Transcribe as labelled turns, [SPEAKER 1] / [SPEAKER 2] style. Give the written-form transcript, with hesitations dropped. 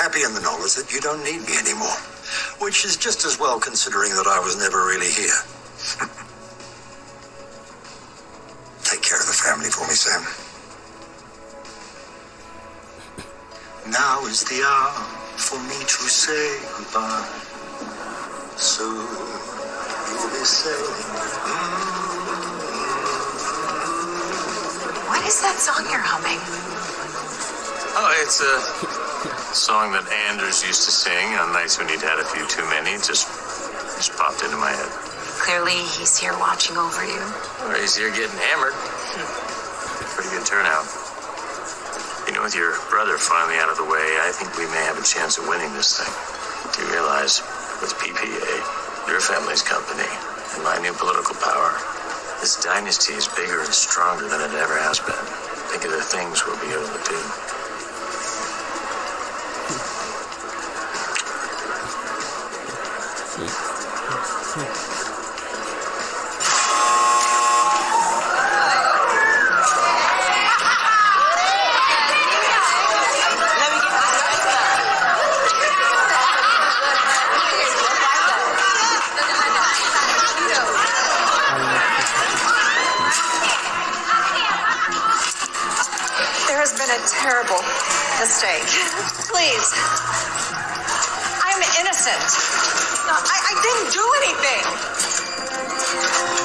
[SPEAKER 1] happy in the knowledge that you don't need me anymore, which is just as well considering that I was never really here. Take care of the family for me, Sam. Now is the hour for me to say goodbye. Soon you'll be sailing.
[SPEAKER 2] What is that song you're humming?
[SPEAKER 3] Oh, it's a song that Anders used to sing on nights when he'd had a few too many. It just popped into my head.
[SPEAKER 2] Clearly, he's here watching over you.
[SPEAKER 3] Or he's here getting hammered. Pretty good turnout. You know, with your brother finally out of the way, I think we may have a chance of winning this thing. Do you realize, with PPA, your family's company, and my new political power, this dynasty is bigger and stronger than it ever has been. Think of the things we'll be able to do.
[SPEAKER 2] Terrible mistake. Please. I'm innocent. No, I didn't do anything.